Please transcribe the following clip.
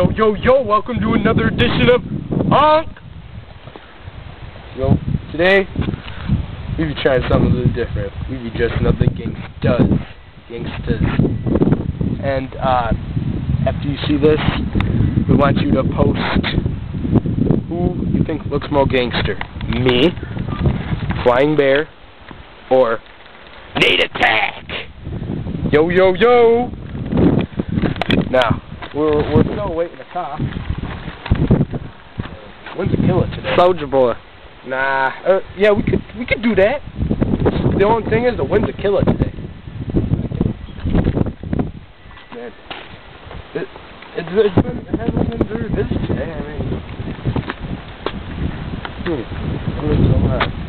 Yo, yo, yo, welcome to another edition of Honk! Yo, today, we be trying something a little different. We be dressing up like gangsters. And, after you see this, we want you to post who you think looks more gangster. Me, Flying Bear, or Nate Attack! Yo, yo, yo! Now, we're still waiting to talk. When's the killer today? Soldier Boy. Nah, yeah, we could do that. The only thing is, the wind's a killer today. Man, it hasn't been very busy today. I mean,